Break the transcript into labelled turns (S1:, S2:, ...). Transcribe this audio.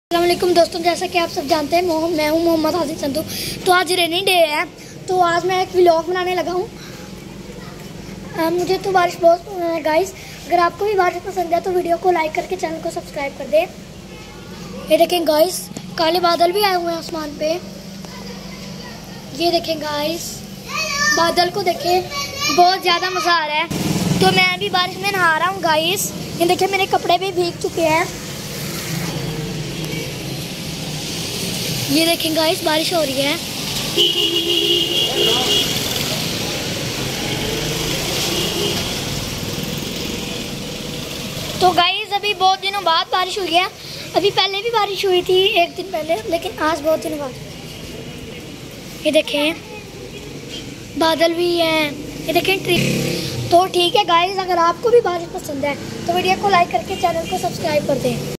S1: अस्सलामुअलैकुम दोस्तों, जैसा कि आप सब जानते हैं मैं हूं मोहम्मद हासिफ संधू। तो आज रेनी डे है, तो आज मैं एक व्लॉग बनाने लगा हूं। मुझे तो बारिश बहुत पसंद है गाइस। अगर आपको भी बारिश पसंद है तो वीडियो को लाइक करके चैनल को सब्सक्राइब कर दें। ये देखें गाइस, काले बादल भी आए हुए हैं आसमान पे। ये देखें गाइस, बादल को देखें, बहुत ज़्यादा मज़ा आ रहा है। तो मैं अभी बारिश में नहा रहा हूँ गाइस। ये देखें, मेरे कपड़े भी भीग चुके हैं। ये देखें गाइस, बारिश हो रही है। तो गाइस, अभी बहुत दिनों बाद बारिश हुई है। अभी पहले भी बारिश हुई थी एक दिन पहले, लेकिन आज बहुत दिनों बाद। ये देखें, बादल भी हैं। ये देखें ट्री। तो ठीक है गाइस, अगर आपको भी बारिश पसंद है तो वीडियो को लाइक करके चैनल को सब्सक्राइब कर दें।